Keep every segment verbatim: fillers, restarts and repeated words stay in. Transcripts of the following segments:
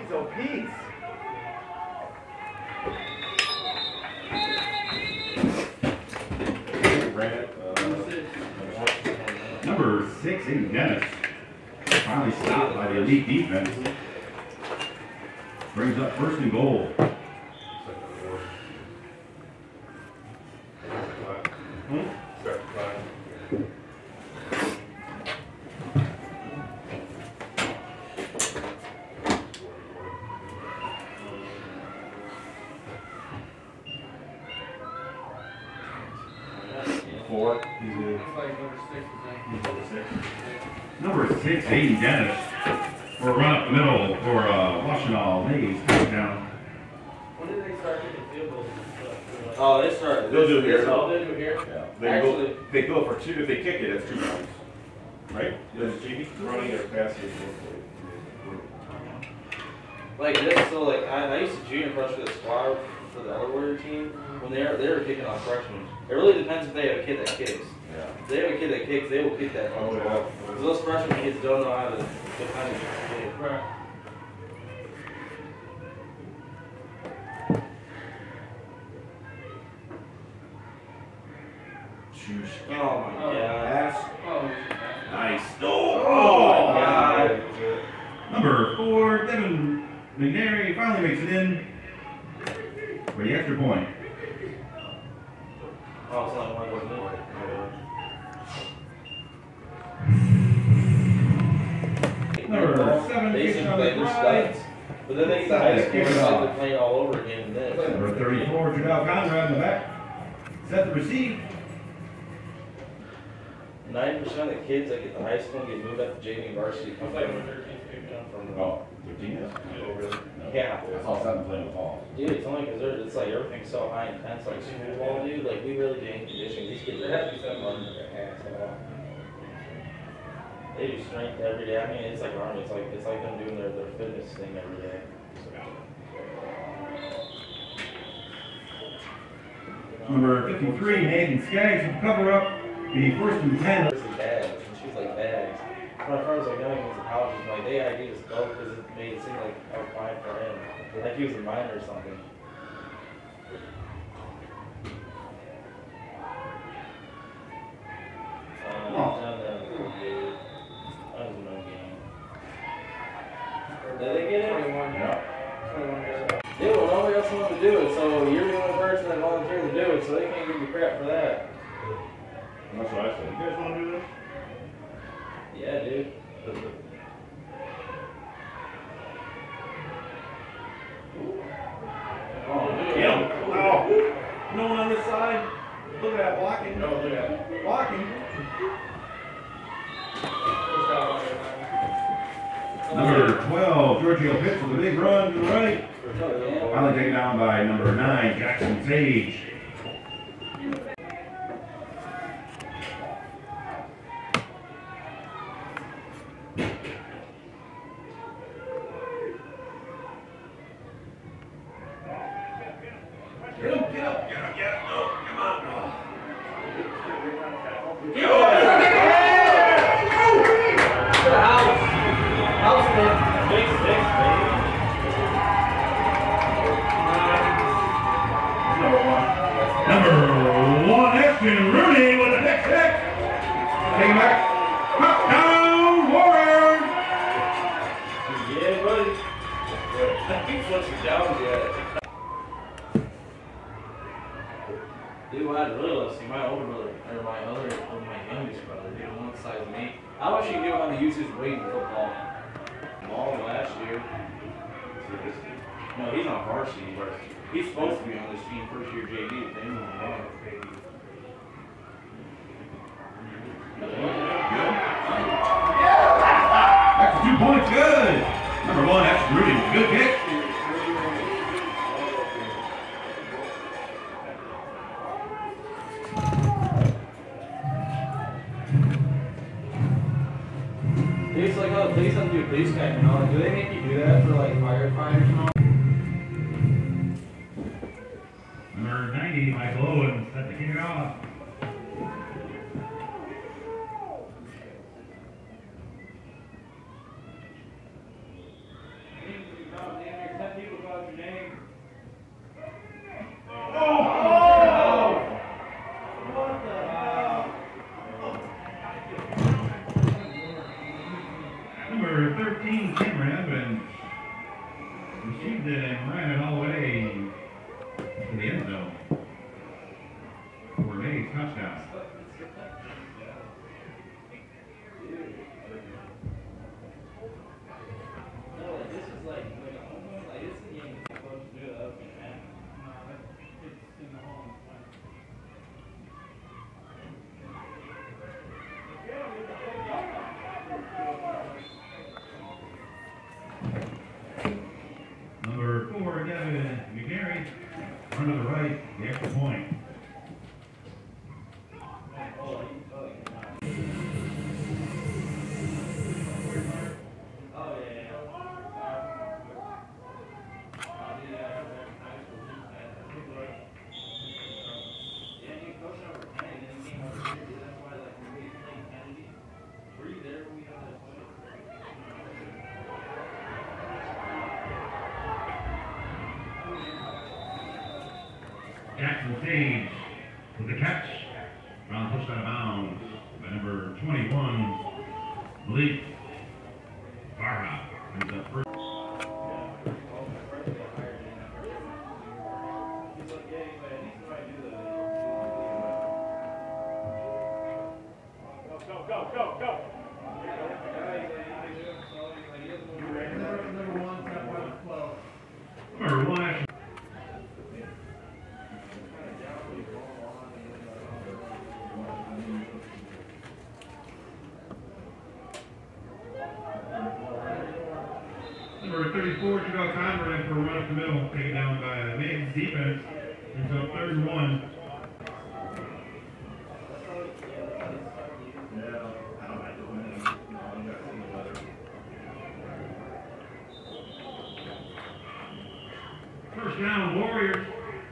So Pete's. Number six, Aiden Dennis, finally stopped by the elite defense. Brings up first and goal. Four. Number six, Aiden Dennis, for a run up the middle for uh, Washtenaw Mays touchdown. When did they start getting field goals and stuff? Oh, they started. They'll do it here. Oh, they do it here? Yeah. They Actually, go, they go for two. If they kick it, it's two points. Right? There's J V running or passing. like this, so like I, I used to junior crush for the squad for the other warrior team when they were they were kicking off freshmen. It really depends if they have a kid that kicks. Yeah. If they have a kid that kicks, they will kick that Oh, phone yeah. ball. Because those freshman kids don't know how to defend a kid. Right. Oh my god. Pass. Oh, Nice. Oh Oh! my god. Number four, Devin McNary finally makes it in for the extra point. Oh, it's not one wasn't it? Number seven, They kicks seem on like the they're right. studs. But then they get to high school, it's like they're playing all over again. And then it's like- Number thirty-four, Jadal Conrad in the back. Set to receive. Ninety percent of the kids that get to high school and get moved up to J V varsity come it's like from, when thirteenth picked come up. from. Oh, thirteen is? Oh, really? Yeah. I saw seven playing with Paul. Dude, it's only because it's like everything's so high intense, like school ball, dude. Like we really get in conditioning. These kids are having to run their ass off. They do strength every day. I mean, it's like army. It's like it's like them doing their, their fitness thing every day. Number fifty-three, Nathan Skaggs will cover up the first and ten. This is bags, and she's like bags. My friend was like, no, he was in college. He's like, they I just go because it made it seem like I was fine for him, like he was a minor or something. Um, Oh. down there. That was no game. Did they get it? twenty-one, Yeah. twenty-one years. Yeah, well, nobody else wanted to do it, so you're the only person that volunteered to do it, so they can't give you crap for that. That's what I said. You guys want to do this? Yeah, dude. Oh, yeah. Oh. No one on this side. Look at that blocking. No, look at it. Blocking. First out on Number twelve, Giorgio Pitts with a big run to the right. Yeah. Finally taken down by number nine, Jackson Sage. Get him, get up, get him, get him. No, come on. Get House. House man. Big six, baby. Number one. Number one, Ashton Rooney with a pick six. Take him back. Touchdown, Warriors. Yeah, buddy. I think flips down yet. Dude, what I'd really love to see my older brother, or my other, or my youngest brother, dude, one size me. I wish he knew how to use his weight in football. Long last year. No, he's on varsity. He's supposed to be on this team first year J V, but they move him on. That's two points, good. Number one, that's Rudy, good kick. Dude, it's like, oh, police have to do police guy, you know? Like, do they make you do that for like firefighters and all? Number ninety, Michael Owens, set to kick it off. fourteen, Cameron Evans received it and ran it all the way to the end zone for a touchdown. Number four, Devin McGarry, run to the right, the extra point. Jackson Sage with the catch, round pushed out of bounds by number twenty-one, Malik Farha. Brings up first. Go, go, go, go. Number one, action. Number thirty-four, Chicago Conrad for a run up the middle, taken down by the Miggs defense. It's up third and one. First down, Warriors.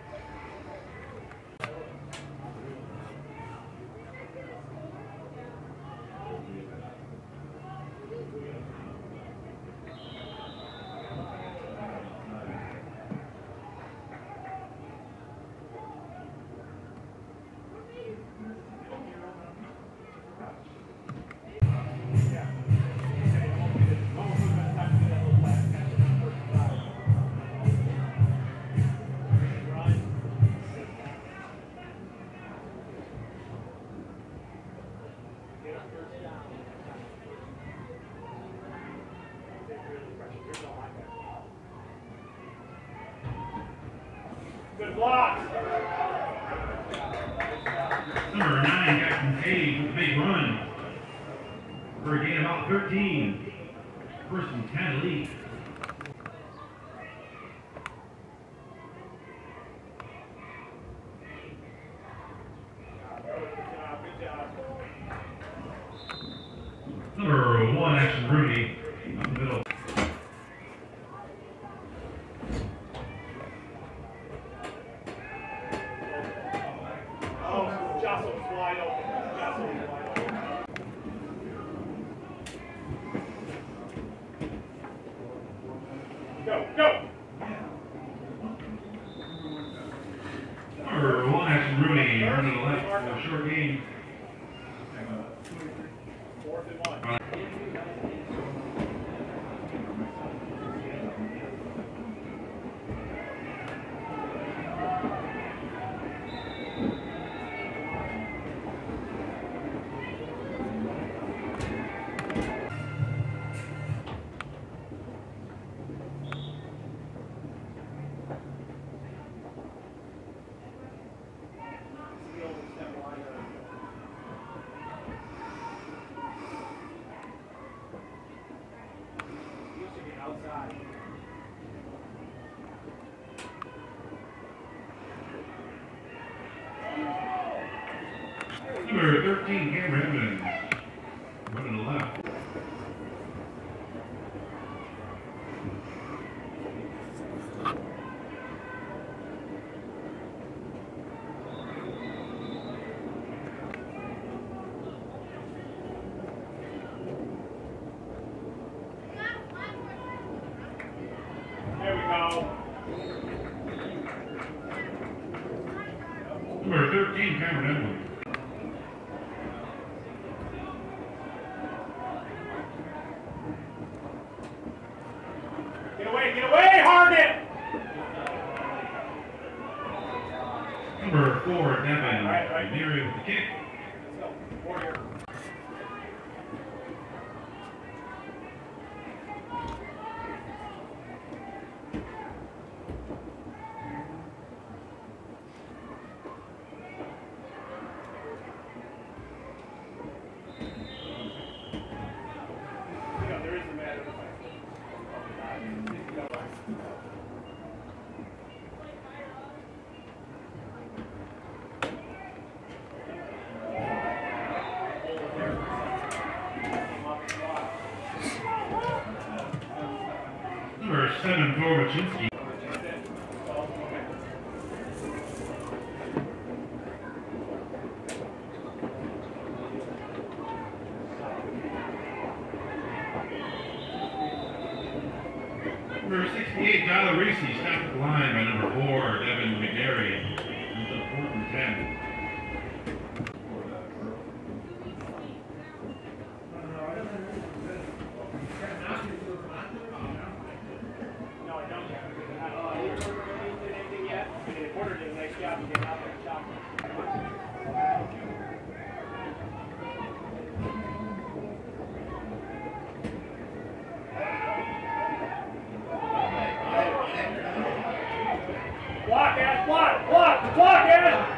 Good block. Number nine, Jackson Sage with a big run for a gain of about thirteen. First and ten lead. Number one, Action Rooney, up the middle. Oh, Jostle's wide open. Jostle's wide open. Go, go. Number one, Action Rooney, run to the left for a short gain. Fourth and one. Number thirteen, Cameron Evans, run to the left. There we go. Number thirteen, Cameron Evans. get away, Harden! Number four, Devin Right, right. Neary with the kick. Let's go. Warrior. Yeah, there is a matter of fact. Number seven, Gorbaczynski. Number sixty-eight, Tyler Reese, stopped at the line by number four, Devin McNary. It's a fourth and ten. No, I don't. Uh, you did anything yet? The quarter did a nice job of getting out there and chopping. Block, Ash, block, block, block, Ash!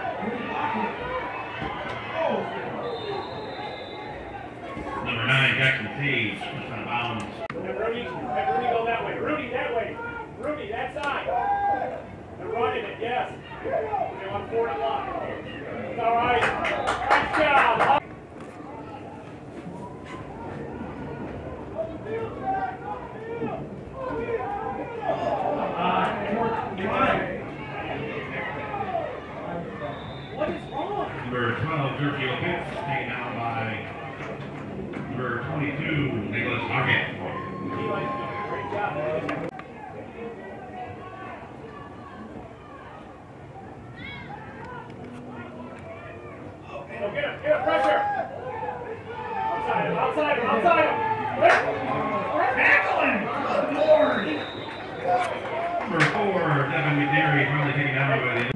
Number nine, Jackson Sage, pushed out of bounds. And Rudy, have Rudy go that way. Rudy, that way. Rudy, that side. They're running it, yes. They want four to block. It's all right. Nice job. What is wrong? Number twelve, Sergio Pitts, taken down by number twenty-two, Nicholas Hockett. Eli's doing a great job. Go get him, get him, pressure! Outside him, outside him, outside him! Tackle him! Good lord! Number four, Devin McNary, finally taken down by the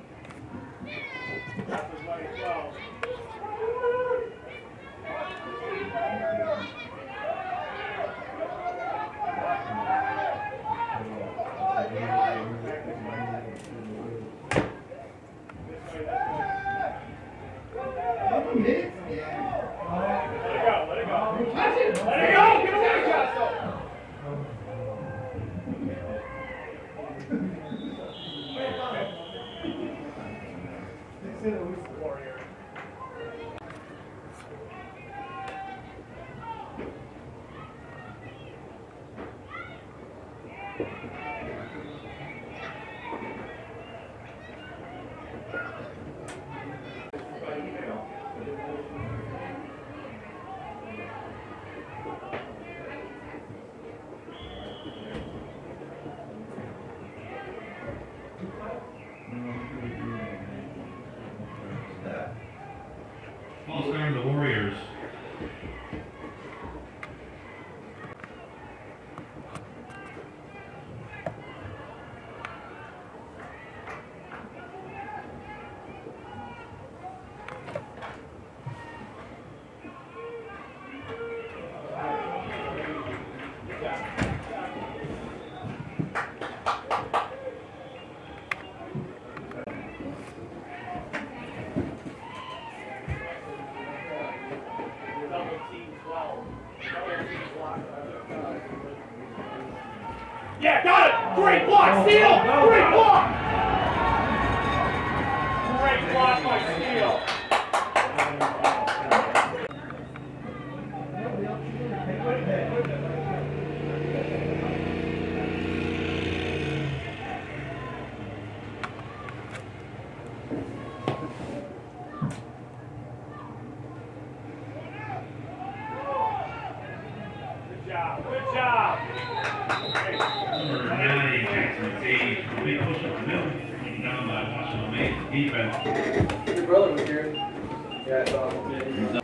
That was like twelve. Let it go, let it go. Let it go, get away, Josto! Warrior. false start of the Warriors. Yeah, got it! Great block, Steele! Great block! Great block by Steele. Good job, good job. Number nine, Jackson Sage, complete push up the middle, taken down by Washington Mays defense. Your brother was here. Yeah, I saw him.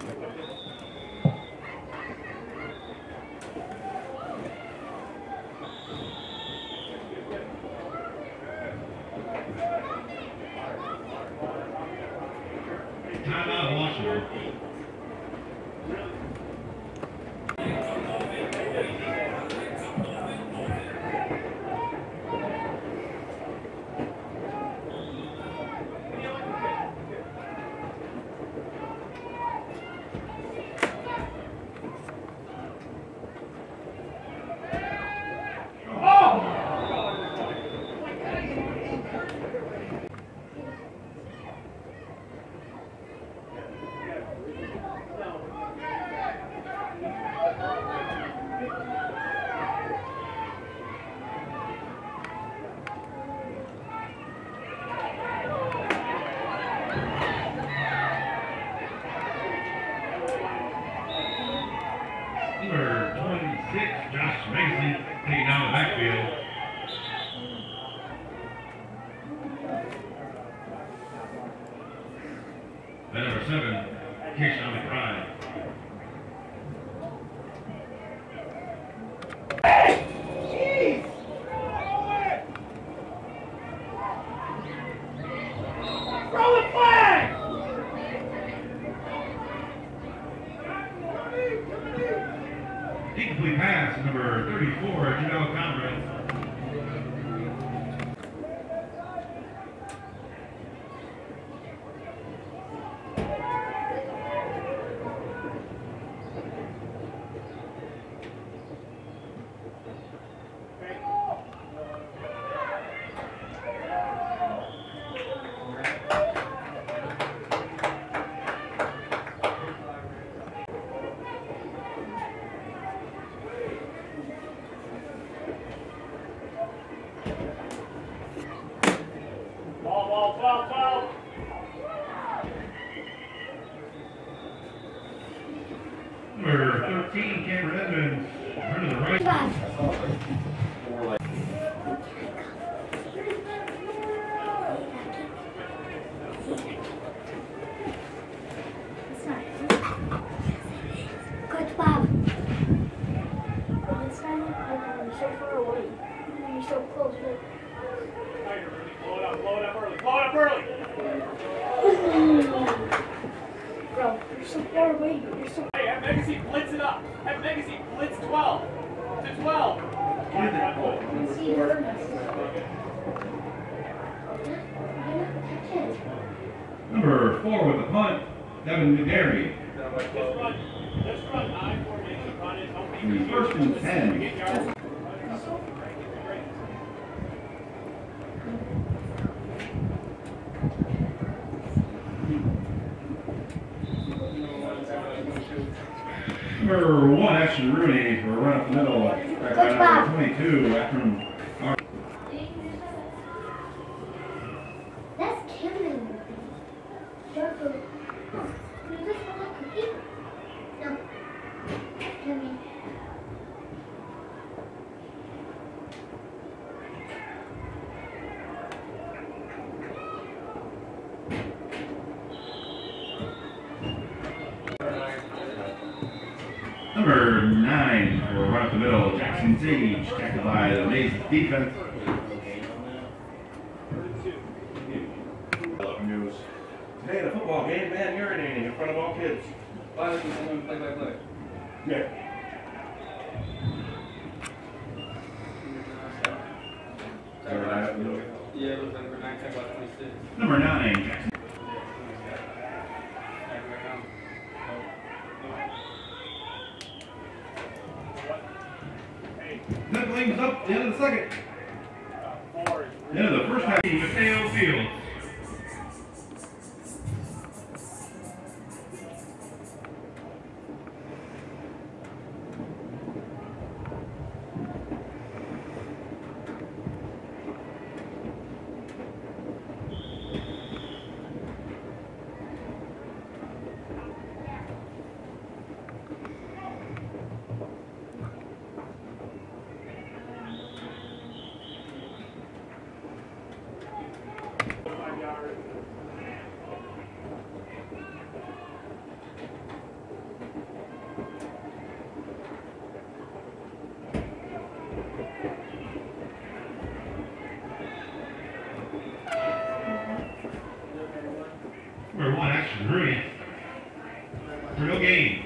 Timeout, Washington. Number twenty-six, Josh Mason, taking down the backfield. Then number seven, Keyshawn McBride. Throw the flag! Incomplete pass, number thirty-four, Janelle Conrad. Ball, ball, ball, ball. Number thirteen, Cameron Edmonds, run to the right. Coach Bob. It's not you're so far away. You're so close. Look. Tighter, Rudy. Blow it up, blow it up early. Blow it up early. Bro, you're so far away. You're so. Hey, have Legacy blitz it up. Have Legacy blitz twelve to twelve. See you hurt us. Number four with the punt, Devin McGarry. Just run, just run nine formation, run it. Don't be First and ten. Get yards. Number one, Ashton Rooney, for a run up the middle. Back by number twenty-two, Akron. That's Cameron. Careful. You just want a cookie? No. Cameron. Number nine, for a run up the middle, Jackson Sage, tackled by the Mays defense. News. Today at a football game, man urinating in front of all kids. Why doesn't someone play by play? Yeah. Yeah, it looks like we're nine ten by twenty-six. Number nine, Jackson. That brings up the end of the second. Four. The end of the first half. Mateo Fields. for no gain.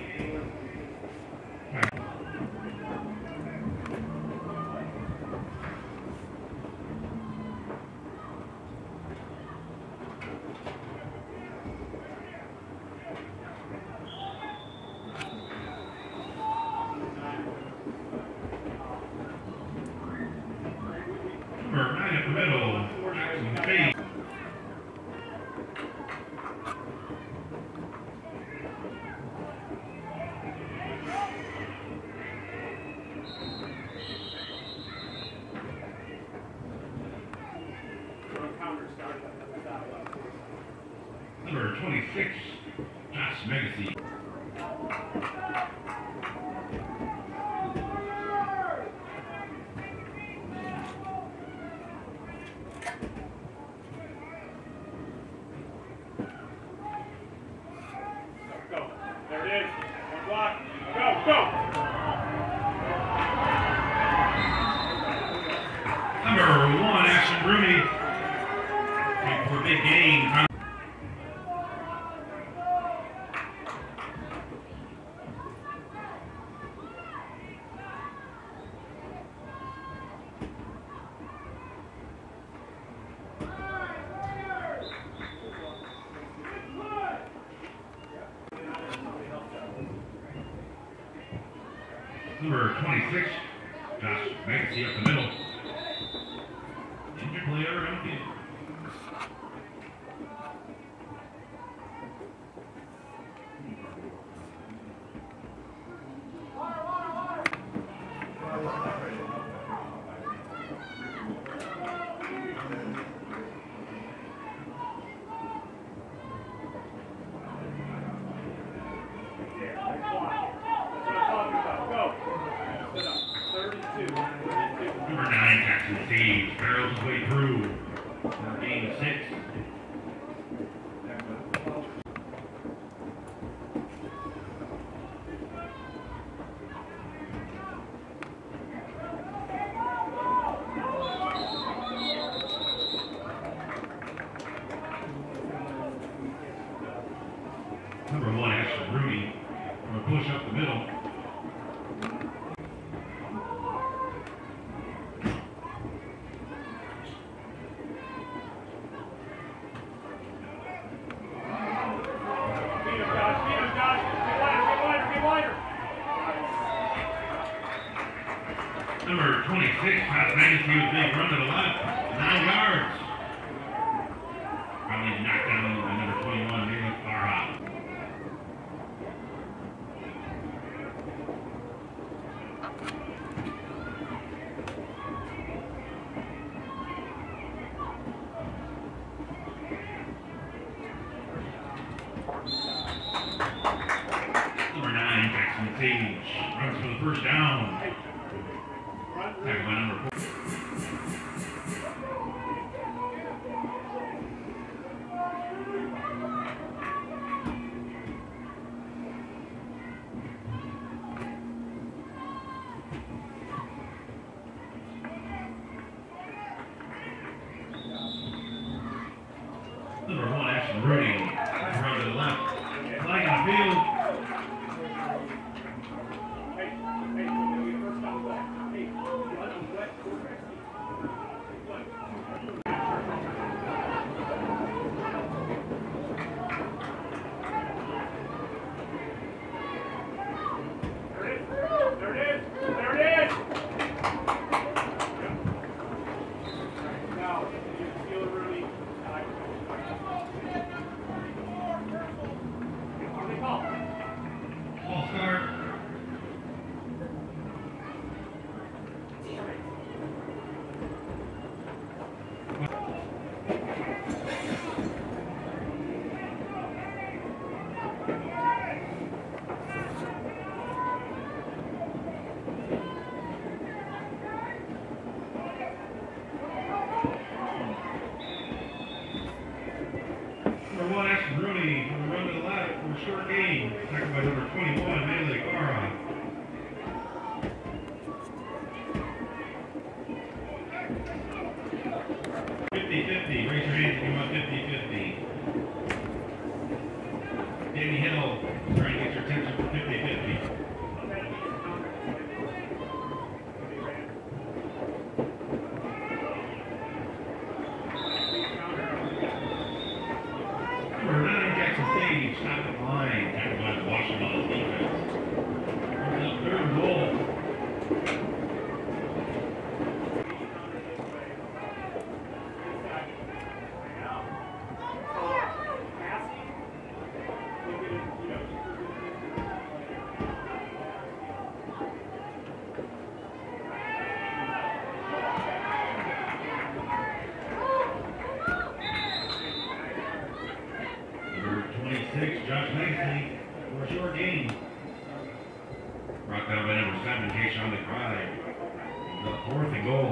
Number nine at the middle, Jackson Fade. Number twenty-six, Josh Megacy. Go. There it is. One block. Go, go. Number one, Ashton Rooney. Going for a big gain. Number twenty-six, Josh Megacy up the middle. Injured player on field. Number nine, Jackson Siege, barrels his way through. Now game six. Number one, Ashton Rooney, going to push up the middle. Number twenty-six, Josh Megacy with a big run to the left. Nine yards. Finally knocked down by number twenty-one, Leland Farha. Number nine, Jackson Siege, runs for the first down. Tackled by number four. Number one, Ashton Rooney, run to the left. Flag on the field. Ball start. Number one, Ashton Rooney, from the run to the left for a short gain. Tackled by number twenty-one, Melee Farha. fifty fifty, raise your hands if you want fifty fifty. Danny Hill, trying to get your short gain. Brought down by number seven, Kayshawn McBride. The fourth and goal.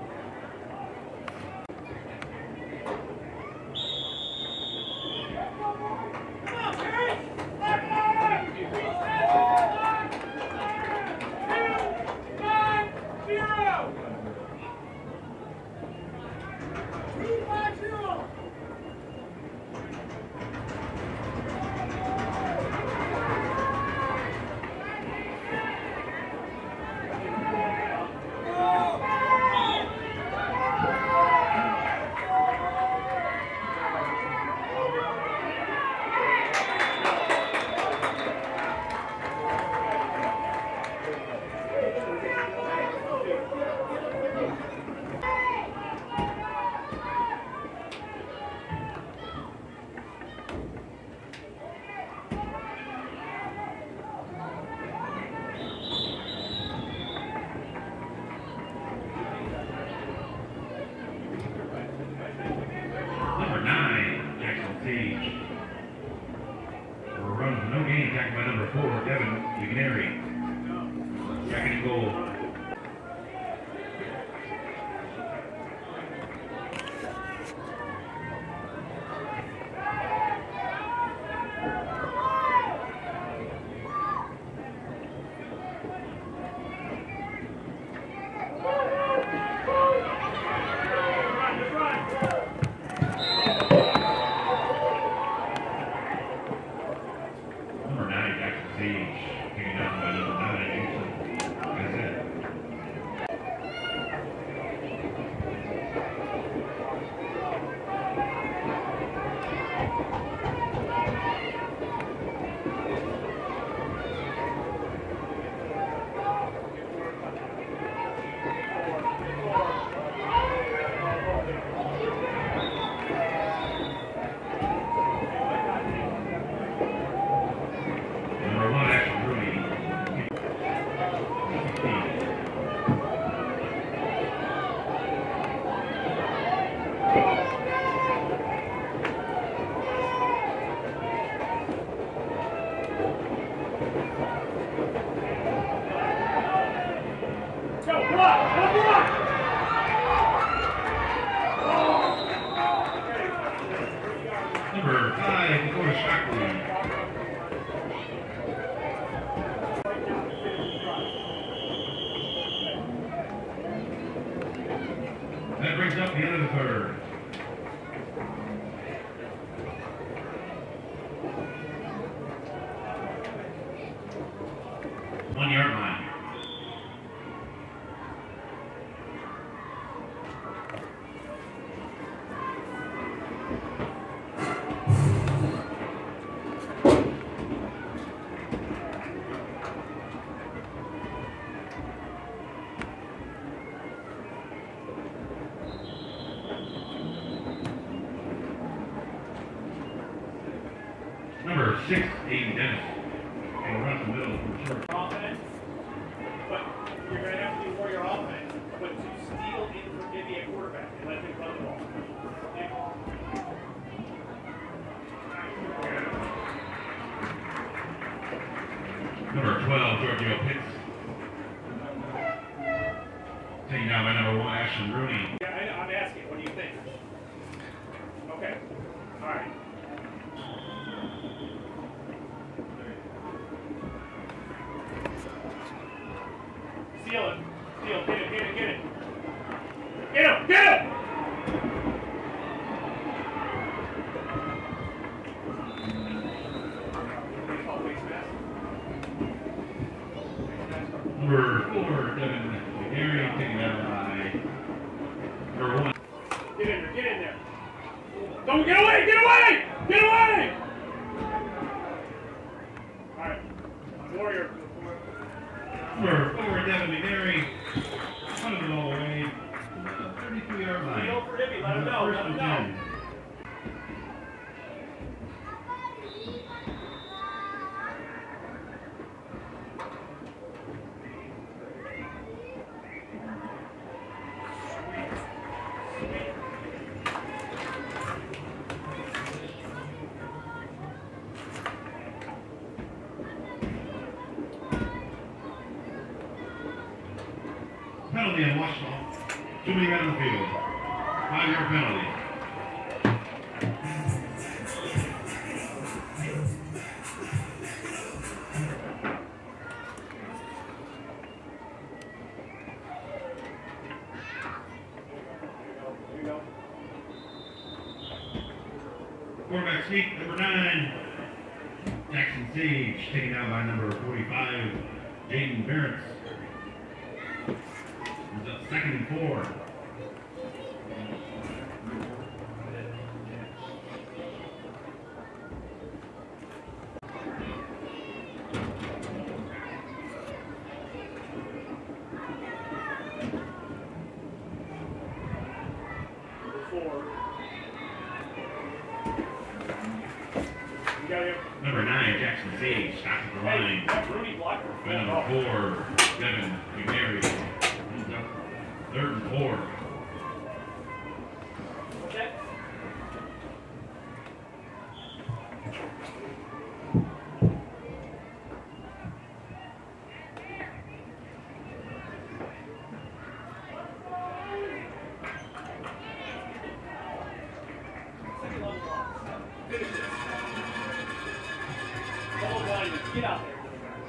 Number nine, Jackson Sage. For a run for no gain, tackled by number four, Devin Uganeri. Second and goal. Number nine, Jackson Sage, taken down by number nine, Houston. That's it. Number one, Ashton Rooney. Go, block! Go, block! Number five, Dakota Shockley. That brings up the end of the third. One yard line. Number six, Aiden Dennis. And runs the middle for short. Offense, but you're going to have to do for your offense, but to steal in for maybe a quarterback and let him run the ball. Number twelve, Giorgio Pitts. Taken down by number one, Ashton Rooney. Yeah, I, I'm asking, what do you think? Okay, all right. Steal it, steal, get it, get it, get it. Get him, get him! Baseball face mask. Number four, Devin McNary, taken down by number one. Get in there, get in there. Don't get away, get away, get away! All right, Warrior. Number four, Devin McNary, punted the ball away to the thirty-three yard line. Go for Ibby, let him know, First let him and know. ten. Penalty on Washington. Too many men on the field. Five-yard penalty. Quarterback sneak, number nine, Jackson Sage, taken down by number forty-five, Jaden Barrett. It's up second and four. Number nine, Jackson Sage, stopped at the line. By number four, Devin McNary. He's up third and four. Get out there.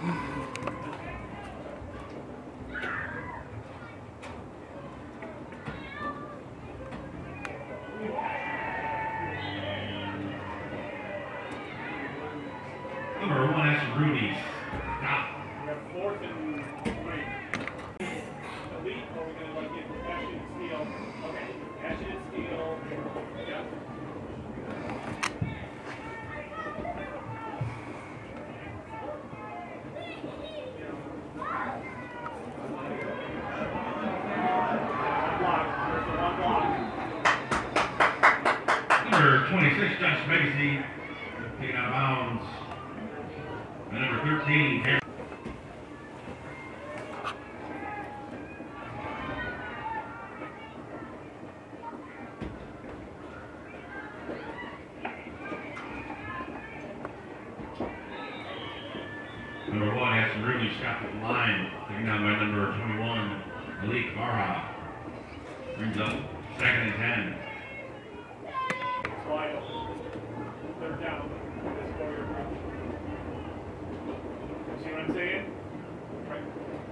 Number one, that's Rudy. Stop. We have fourth and three. Elite, or are we going to like get Ashton and Steele? Okay, Ashton and Steele. Yeah. Number twenty-six, Josh Legacy, taken out of bounds. And number thirteen, Harry. Number one, has some really stopped at the line, taken down by number twenty-one, Malik Barha. Brings up second and ten. Wide open. Third down. This warrior group. See what I'm saying? Right.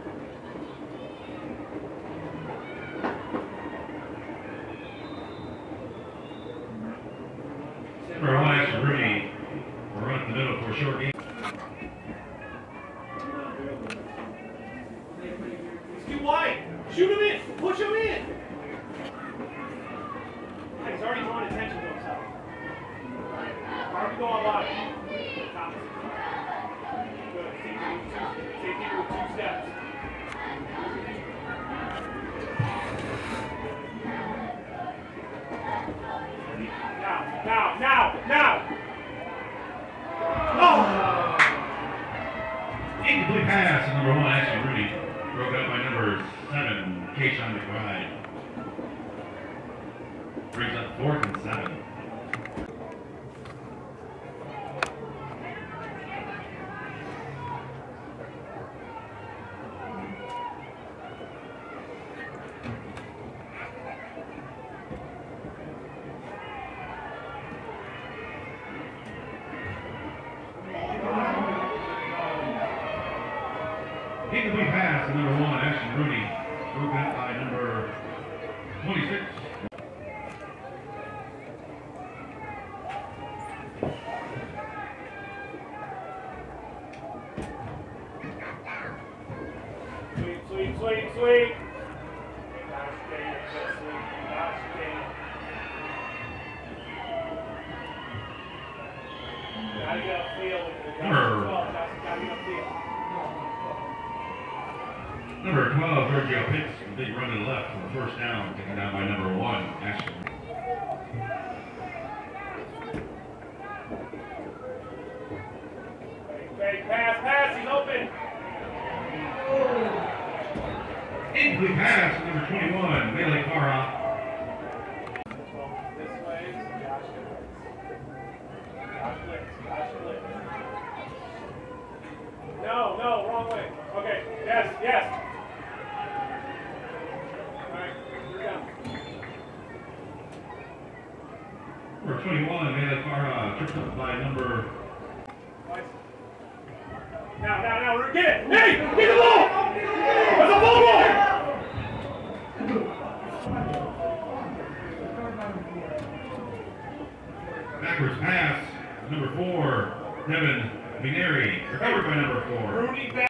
Number one, has Rooney. We're running the middle for a short game. He's too wide. Shoot him in. Push him in. He's already drawn attention to himself. Hard to go on line. Top. Good. Safety with two steps. Now, now, now, now. Oh! Incomplete pass, and number one, Ashley Rudy. Broke up by number seven, Kayshawn McBride. Brings up fourth and seven. Incomplete pass, and number one, Ashton Rooney. Broke up by number twenty-six. Sweet, sweet, sweet, sweet. Gosh dang it, sweet. Gosh dang it. Gotta get upfield with the Number- twelve, Johnson, gotta get upfield. Number twelve, Sergio Pitts, a big run to the left for the first down, taken down by number one, Ashton. Fake pass, pass, he's open. Incomplete pass, number twenty-one, Bailey Carra. This way, so Josh Blitz. Josh Blitz, Josh Blitz. No, no, wrong way. Okay, yes, yes. twenty-one, Melee Farha, tripped up by number. Now, now, now, get it! Hey! Get the ball! There's a ball boy! Backwards pass, number four, Devin McNary, recovered by number four. Rudy back.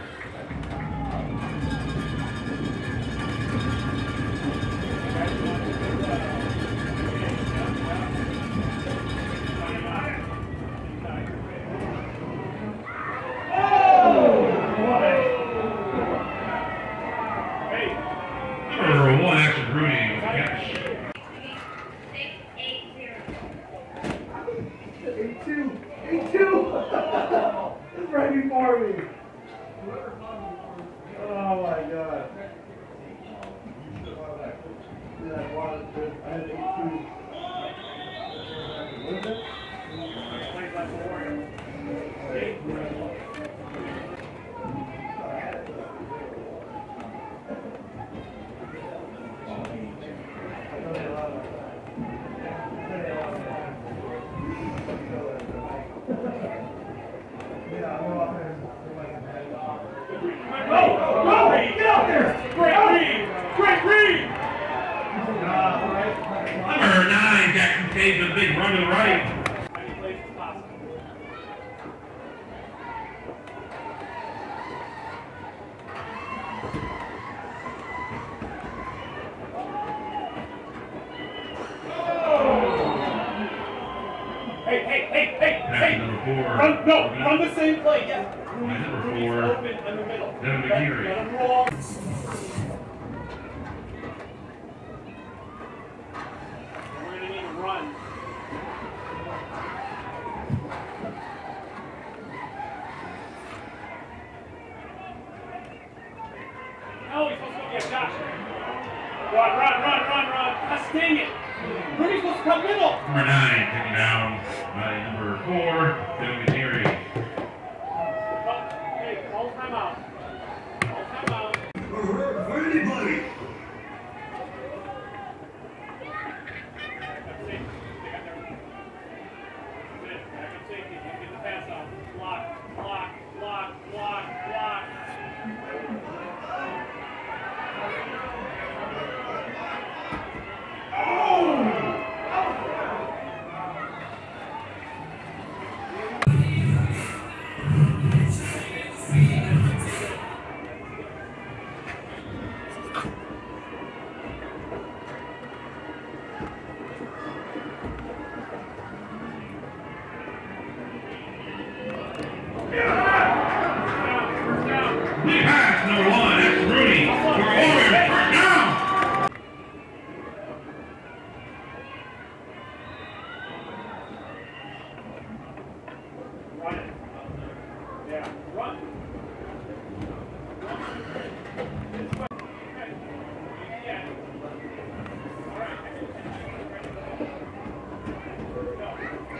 Number one, Action Rooney, with the catch. eight two, eight two. It's right before me. Oh my God. Yeah, I wanted to. I had eight two. What is it? Go! Go! Reed, get out there! Great Reed! Great Reed! Number nine, Jackson Stage with a big run to the right. Many places possible. Hey, hey, hey, hey, Pass hey! number four. Run, no, run the same play, yes. By number Rudy's four, open in the middle. Devin Let- McNary. let him roll. We're gonna need to run. No, he's supposed to go get Josh. Run, run, run, run, run. Gosh dang it. Rudy's supposed to come middle. Number nine, taken down by number four, Devin McNary. Oh, hey, call timeout. Call timeout. For anybody. That's it. They got their- That's it. Back up safety. Get the pass off. Block, block, block, block, block. First down. Big pass, number one, that's Rooney. For Warriors, first down. Run it. Yeah, run. This way. Okay. Yeah. All right. Go.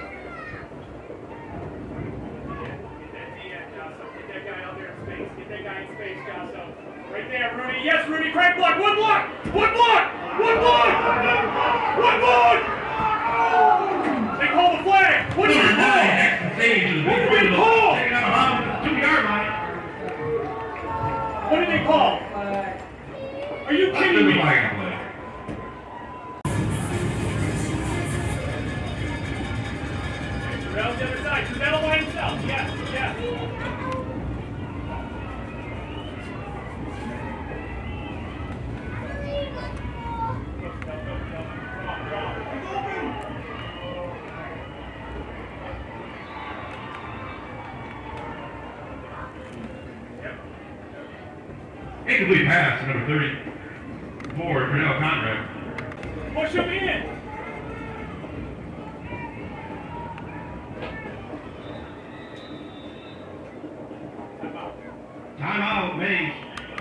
Get that D N, Josso. Get that guy out there in space. Get that guy in space, Josso. Right there, Rudy. Yes, Rudy. Crack block. One block. One block. One block. One block. They call the flag. What do you Number nine, call? Jackson Stage with a What big do they run to call? the taken out of bounds at the two-yard line. What did they call? Are you That's kidding the me? flag play. Terrell's the other side. Terrell by himself. Yes, yes. Go, go, go, go. Come on, come on. Yep. Incomplete pass to number thirty-four, Cornell Conrad. Push him in. Timeout. Timeout, Mays.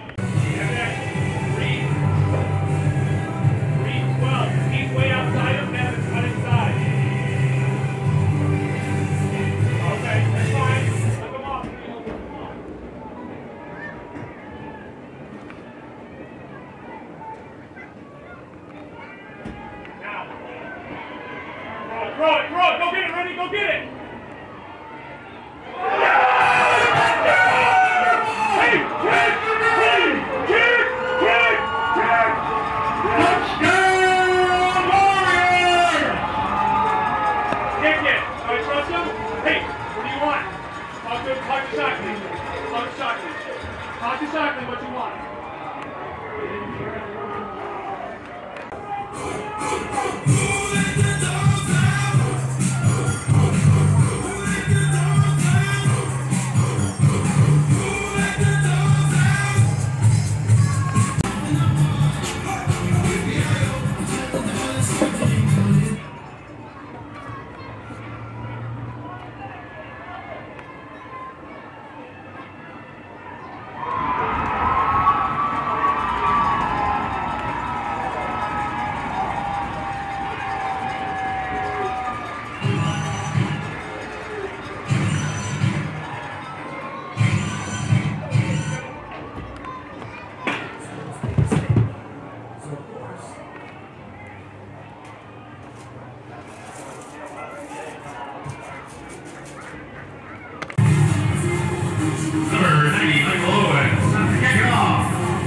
Reed. Reed twelve. He's way outside of them. It's on his side. Okay, that's fine. Let him off. Now. Throw it, throw Go get it. Hey, kick, kick, kick, kick, kick. Touchdown, Warriors! Kick it. Do I trust him? Hey, what do you want? Talk to, talk to Shockley. Talk to Shockley. Talk to Shockley what you want. Number ninety, Michael Owens. Time to kick it off.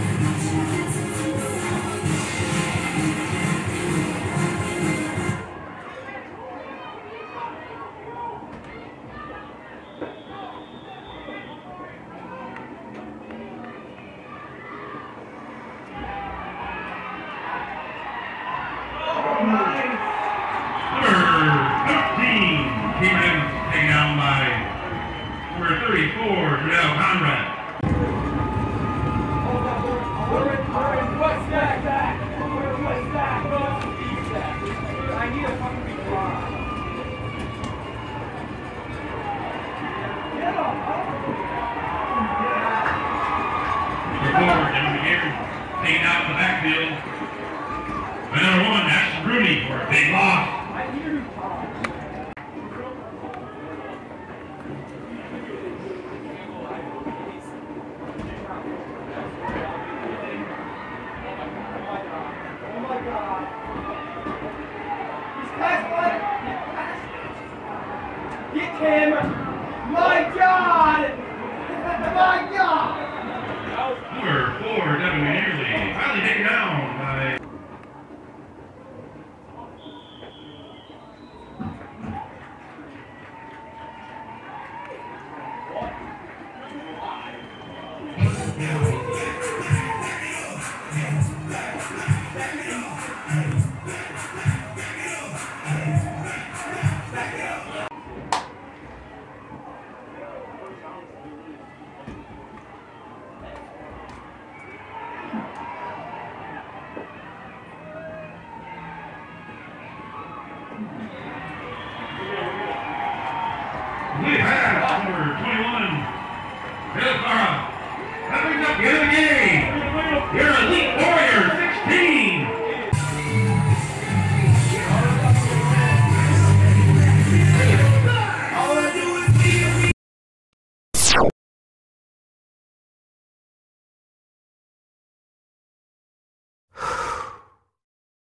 Number thirteen, Keenan taken down by number thirty-four, Jadell Conrad. What's that? What's that? I need a fucking big fly. Get him! Number four, Devin McGarry, taken out of the backfield by number one, Ashton Rooney for a big loss.